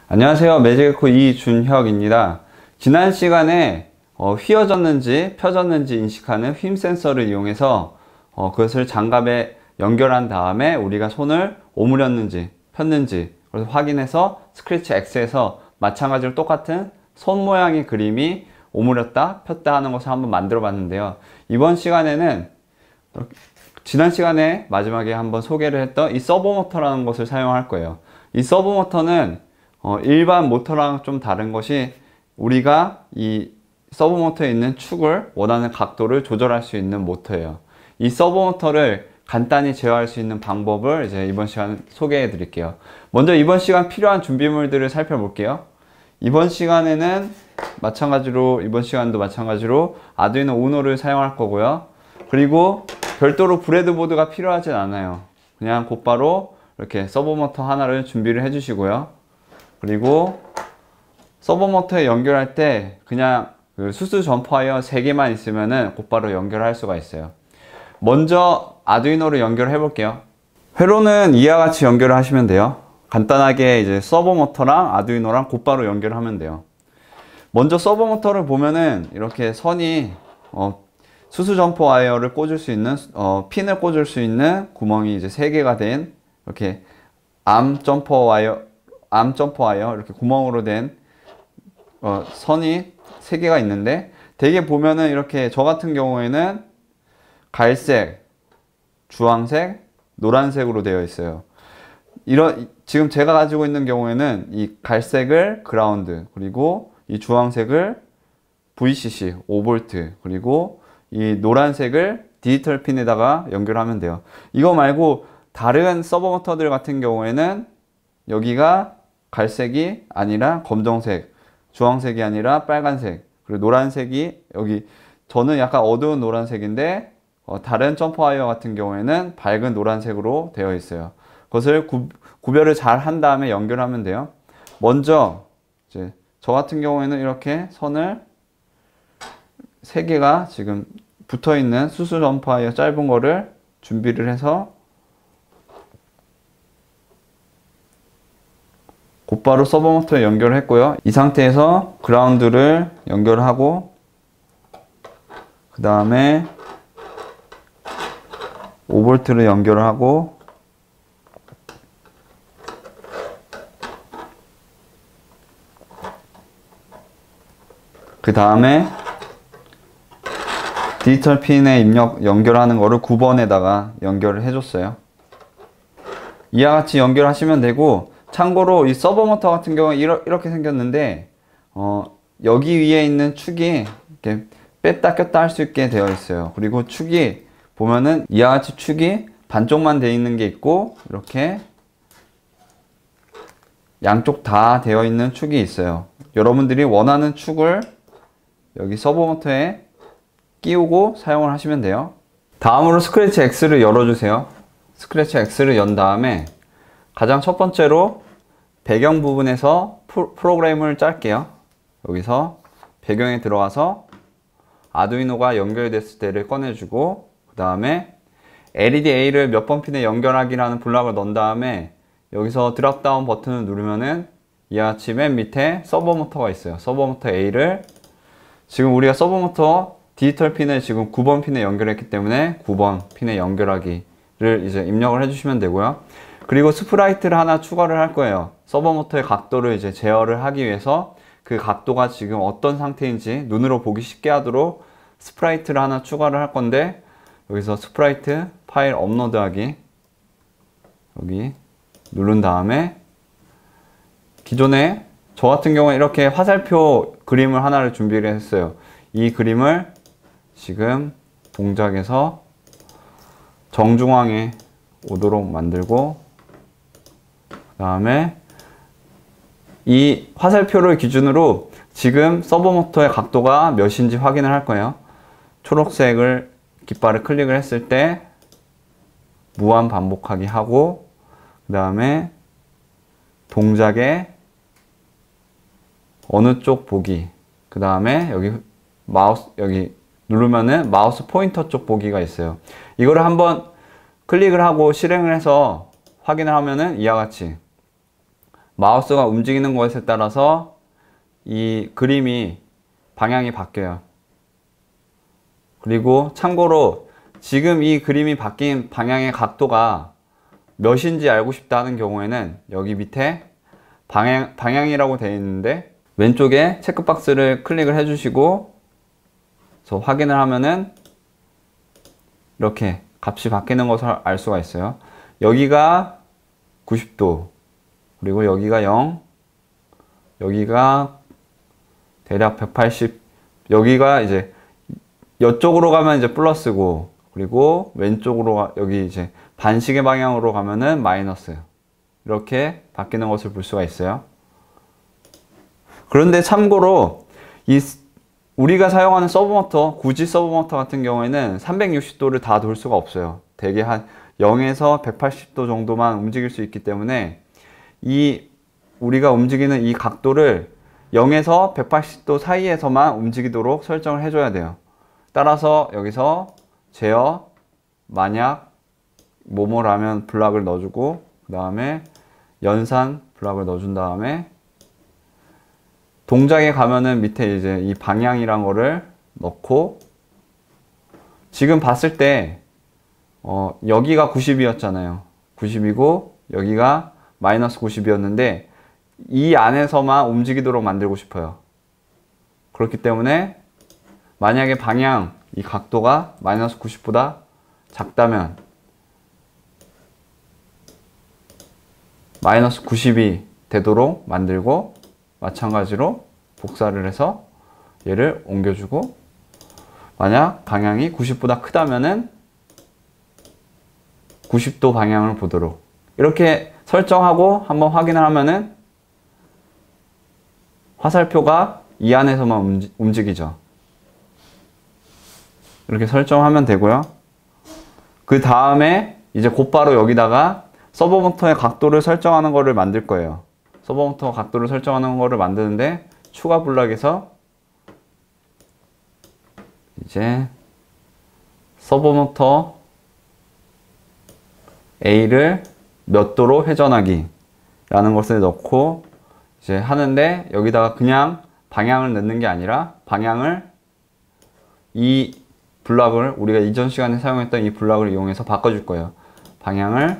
안녕하세요. 매직에코 이준혁입니다. 지난 시간에 휘어졌는지 펴졌는지 인식하는 휨 센서를 이용해서 그것을 장갑에 연결한 다음에 우리가 손을 오므렸는지 폈는지 그래서 확인해서 스크래치 X에서 마찬가지로 똑같은 손 모양의 그림이 오므렸다 폈다 하는 것을 한번 만들어 봤는데요. 이번 시간에는 지난 시간에 마지막에 한번 소개를 했던 이 서버모터라는 것을 사용할 거예요. 이 서버모터는 일반 모터랑 좀 다른 것이 우리가 이 서버모터에 있는 축을 원하는 각도를 조절할 수 있는 모터예요. 이 서버모터를 간단히 제어할 수 있는 방법을 이제 이번 시간 소개해 드릴게요. 먼저 이번 시간 필요한 준비물들을 살펴볼게요. 이번 시간도 마찬가지로 아두이노 우노를 사용할 거고요. 그리고 별도로 브레드보드가 필요하진 않아요. 그냥 곧바로 이렇게 서버모터 하나를 준비를 해 주시고요. 그리고 서버모터에 연결할 때 그냥 수수 점퍼와이어 3개만 있으면은 곧바로 연결할 수가 있어요. 먼저 아두이노를 연결해 볼게요. 회로는 이와 같이 연결을 하시면 돼요. 간단하게 이제 서버모터랑 아두이노랑 곧바로 연결하면 돼요. 먼저 서버모터를 보면은 이렇게 선이 수수 점퍼 와이어를 꽂을 수 있는 핀을 꽂을 수 있는 구멍이 이제 3개가 된 이렇게 암 점퍼 와이어 이렇게 구멍으로 된 선이 3개가 있는데, 대개 보면은 이렇게 저 같은 경우에는 갈색, 주황색, 노란색으로 되어 있어요. 지금 제가 가지고 있는 경우에는 이 갈색을 그라운드, 그리고 이 주황색을 VCC 5V, 그리고 이 노란색을 디지털 핀에다가 연결하면 돼요. 이거 말고 다른 서버모터들 같은 경우에는 여기가 갈색이 아니라 검정색, 주황색이 아니라 빨간색, 그리고 노란색이 여기, 저는 약간 어두운 노란색인데 다른 점퍼와이어 같은 경우에는 밝은 노란색으로 되어 있어요. 그것을 구별을 잘 한 다음에 연결하면 돼요. 먼저 이제 저 같은 경우에는 이렇게 선을 3개가 지금 붙어 있는 수수 점퍼와이어 짧은 거를 준비를 해서 곧바로 서버모터에 연결을 했고요. 이 상태에서 그라운드를 연결하고, 그 다음에 5V를 연결을 하고, 그 다음에 디지털 핀에 연결하는 거를 9번에다가 연결을 해줬어요. 이와 같이 연결하시면 되고, 참고로 이 서버모터 같은 경우는 이렇게 생겼는데 여기 위에 있는 축이 이렇게 뺐다 꼈다 할 수 있게 되어 있어요. 그리고 축이 보면은 이와 같이 축이 반쪽만 되어 있는 게 있고, 이렇게 양쪽 다 되어 있는 축이 있어요. 여러분들이 원하는 축을 여기 서버모터에 끼우고 사용을 하시면 돼요. 다음으로 스크래치 X를 열어주세요. 스크래치 X를 연 다음에 가장 첫 번째로 배경 부분에서 프로그램을 짤게요. 여기서 배경에 들어가서 아두이노가 연결됐을 때를 꺼내주고, 그 다음에 LEDA를 몇 번 핀에 연결하기라는 블락을 넣은 다음에 여기서 드랍다운 버튼을 누르면은 이와 같이 맨 밑에 서버모터가 있어요. 서버모터 A를 지금 우리가 서버모터 디지털 핀을 지금 9번 핀에 연결했기 때문에 9번 핀에 연결하기를 이제 입력을 해주시면 되고요. 그리고 스프라이트를 하나 추가를 할 거예요. 서버모터의 각도를 이제 제어를 하기 위해서 그 각도가 지금 어떤 상태인지 눈으로 보기 쉽게 하도록 스프라이트를 하나 추가를 할 건데, 여기서 스프라이트 파일 업로드하기 여기 누른 다음에 기존에 저 같은 경우에 이렇게 화살표 그림을 하나를 준비를 했어요. 이 그림을 지금 동작에서 정중앙에 오도록 만들고, 그 다음에 이 화살표를 기준으로 지금 서버모터의 각도가 몇인지 확인을 할 거예요. 초록색을 깃발을 클릭을 했을 때 무한 반복하기 하고, 그 다음에 동작의 어느 쪽 보기, 그 다음에 여기 누르면은 마우스 포인터 쪽 보기가 있어요. 이거를 한번 클릭을 하고 실행을 해서 확인을 하면은 이와 같이 마우스가 움직이는 것에 따라서 이 그림이 방향이 바뀌어요. 그리고 참고로 지금 이 그림이 바뀐 방향의 각도가 몇인지 알고 싶다 하는 경우에는 여기 밑에 방향이라고 되어 있는데 왼쪽에 체크박스를 클릭을 해주시고 그래서 확인을 하면은 이렇게 값이 바뀌는 것을 알 수가 있어요. 여기가 90도, 그리고 여기가 0, 여기가 대략 180, 여기가 이제 이쪽으로 가면 이제 플러스고, 그리고 왼쪽으로 여기 이제 반시계 방향으로 가면은 마이너스. 이렇게 바뀌는 것을 볼 수가 있어요. 그런데 참고로 우리가 사용하는 서브모터, 굳이 서브모터 같은 경우에는 360도를 다 돌 수가 없어요. 대개 한 0에서 180도 정도만 움직일 수 있기 때문에 우리가 움직이는 이 각도를 0에서 180도 사이에서만 움직이도록 설정을 해줘야 돼요. 따라서 여기서 제어, 만약 뭐뭐라면 블락을 넣어주고, 그 다음에 연산 블락을 넣어준 다음에 동작에 가면은 밑에 이제 이 방향이란 거를 넣고, 지금 봤을 때 여기가 90이었잖아요. 90이고 여기가 마이너스 90이었는데 이 안에서만 움직이도록 만들고 싶어요. 그렇기 때문에 만약에 방향 이 각도가 마이너스 90보다 작다면 마이너스 90이 되도록 만들고, 마찬가지로 복사를 해서 얘를 옮겨주고, 만약 방향이 90보다 크다면은 90도 방향을 보도록 이렇게 설정하고 한번 확인을 하면은 화살표가 이 안에서만 움직이죠. 이렇게 설정하면 되고요. 그 다음에 이제 곧바로 여기다가 서버모터의 각도를 설정하는 거를 만들 거예요. 서버모터 각도를 설정하는 거를 만드는데 추가 블럭에서 이제 서버모터 A를 몇 도로 회전하기 라는 것을 넣고 이제 하는데, 여기다가 그냥 방향을 넣는 게 아니라 방향을 이 블럭을 우리가 이전 시간에 사용했던 이 블럭을 이용해서 바꿔줄 거예요. 방향을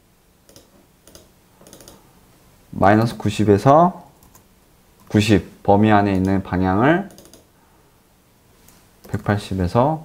마이너스 90에서 90 범위 안에 있는 방향을 180에서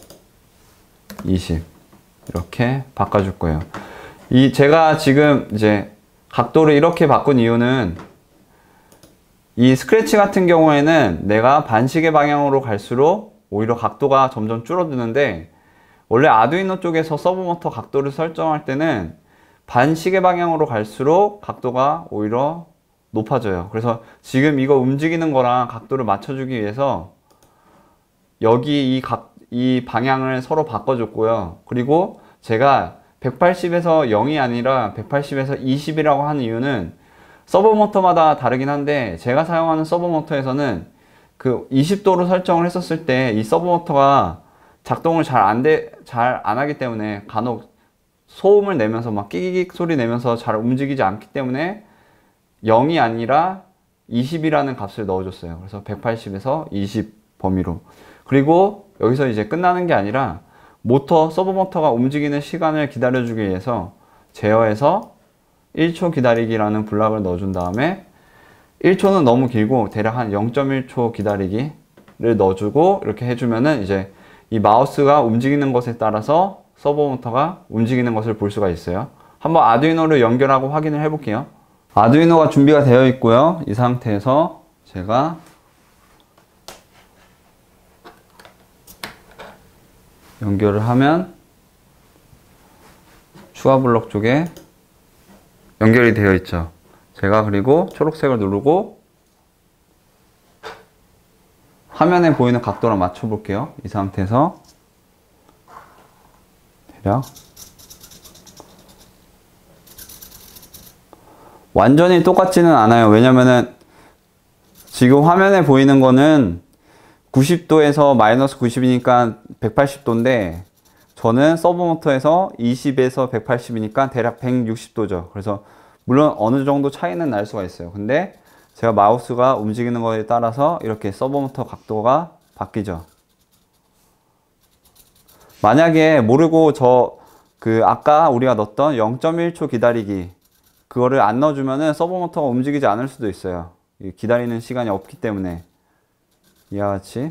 20 이렇게 바꿔줄 거예요. 제가 지금 이제 각도를 이렇게 바꾼 이유는 이 스크래치 같은 경우에는 내가 반시계 방향으로 갈수록 오히려 각도가 점점 줄어드는데, 원래 아두이노 쪽에서 서브모터 각도를 설정할 때는 반시계 방향으로 갈수록 각도가 오히려 높아져요. 그래서 지금 이거 움직이는 거랑 각도를 맞춰주기 위해서 여기 이 방향을 서로 바꿔줬고요. 그리고 제가 180에서 0이 아니라 180에서 20이라고 하는 이유는 서버모터마다 다르긴 한데, 제가 사용하는 서버모터에서는 그 20도로 설정을 했었을 때 이 서버모터가 작동을 잘 안 하기 때문에 간혹 소음을 내면서 막 끼기기 소리 내면서 잘 움직이지 않기 때문에 0이 아니라 20이라는 값을 넣어줬어요. 그래서 180에서 20 범위로. 그리고 여기서 이제 끝나는 게 아니라 서버모터가 움직이는 시간을 기다려주기 위해서 제어해서 1초 기다리기라는 블락을 넣어준 다음에 1초는 너무 길고 대략 한 0.1초 기다리기를 넣어주고 이렇게 해주면은 이제 이 마우스가 움직이는 것에 따라서 서버모터가 움직이는 것을 볼 수가 있어요. 한번 아두이노를 연결하고 확인을 해 볼게요. 아두이노가 준비가 되어 있고요. 이 상태에서 제가 연결을 하면 추가 블럭 쪽에 연결이 되어 있죠. 제가 그리고 초록색을 누르고 화면에 보이는 각도랑 맞춰 볼게요. 이 상태에서 대략 완전히 똑같지는 않아요. 왜냐면은 지금 화면에 보이는 거는 90도에서 마이너스 90이니까 180도인데 저는 서브모터에서 20에서 180이니까 대략 160도죠. 그래서 물론 어느 정도 차이는 날 수가 있어요. 근데 제가 마우스가 움직이는 거에 따라서 이렇게 서버모터 각도가 바뀌죠. 만약에 모르고 아까 우리가 넣었던 0.1초 기다리기 그거를 안 넣어주면은 서버모터가 움직이지 않을 수도 있어요. 기다리는 시간이 없기 때문에. 이와 같이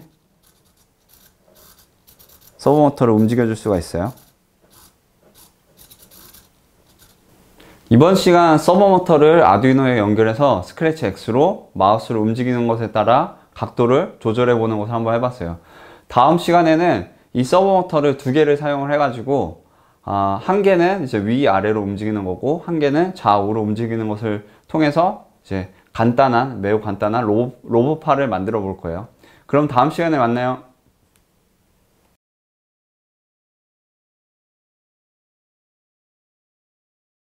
서버모터를 움직여 줄 수가 있어요. 이번 시간 서버모터를 아두이노에 연결해서 스크래치 X로 마우스를 움직이는 것에 따라 각도를 조절해 보는 것을 한번 해봤어요. 다음 시간에는 이 서버모터를 두 개를 사용을 해가지고 한 개는 이제 위아래로 움직이는 거고 한 개는 좌우로 움직이는 것을 통해서 이제 매우 간단한 로봇팔을 만들어 볼 거예요. 그럼 다음 시간에 만나요.